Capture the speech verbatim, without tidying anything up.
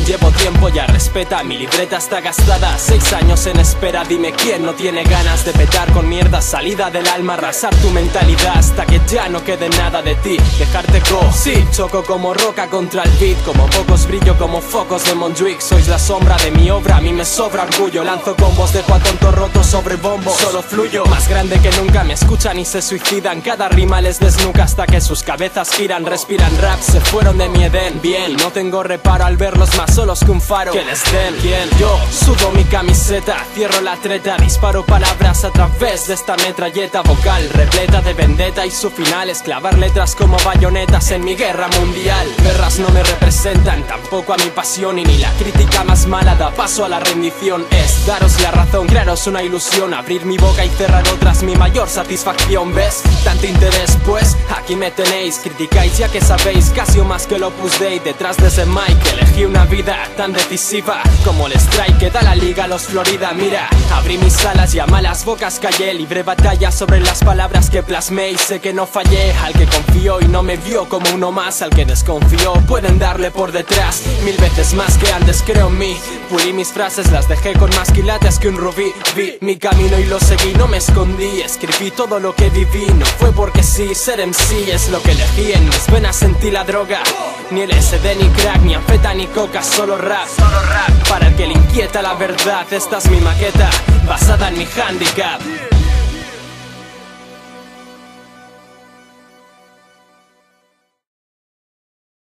llevo tiempo ya, respeta, mi libreta está gastada. Seis años en espera, dime quién no tiene ganas de petar con mierda, salida del alma, arrasar tu mentalidad hasta que ya no quede nada de ti, dejarte go. Sí, choco como roca contra el beat, como pocos brillo como focos de Montjuic. Sois la sombra de mi obra, a mí me sobra orgullo. Lanzo combos, dejo a tonto roto sobre bombo, solo fluyo, más grande que nunca. Me escuchan y se suicidan, cada rima les desnuca hasta que sus cabezas giran. Respiran rap, se fueron de mi Edén. Bien, no tengo reparo al verlos más solos que un faro. Que les den, ¿quién? Yo sudo mi camiseta, cierro la treta, disparo palabras a través de esta metralleta vocal repleta de vendetta, y su final es clavar letras como bayonetas en mi guerra mundial. Perras no me representan, tampoco a mi pasión, y ni la crítica más mala da paso a la rendición. Es daros la razón, crearos una ilusión, abrir mi boca y cerrar otras, mi mayor satisfacción. ¿Ves? Tanto interés, pues aquí me tenéis. Criticáis ya que sabéis, casi o más que el Opus Dei. Detrás de ese mic elegí una vida tan decisiva como el strike que da la liga a los Florida. Mira, abrí mis alas y a malas bocas callé, libre batalla sobre las palabras que plasmé, y sé que no fallé. Al que confió y no me vio como uno más, al que desconfió pueden darle por detrás mil veces más que antes, creo en mí. Pulí mis frases, las dejé con más quilates que un rubí. Vi mi camino y lo seguí, no me escondí. Escribí todo lo que viví, no fue porque sí. Ser M C es lo que elegí, en mis venas sentí la droga. Ni L S D, ni crack, ni anfeta, ni coca, solo rap. Solo rap para el que le inquieta la verdad. Esta es mi maqueta, basada en mi handicap.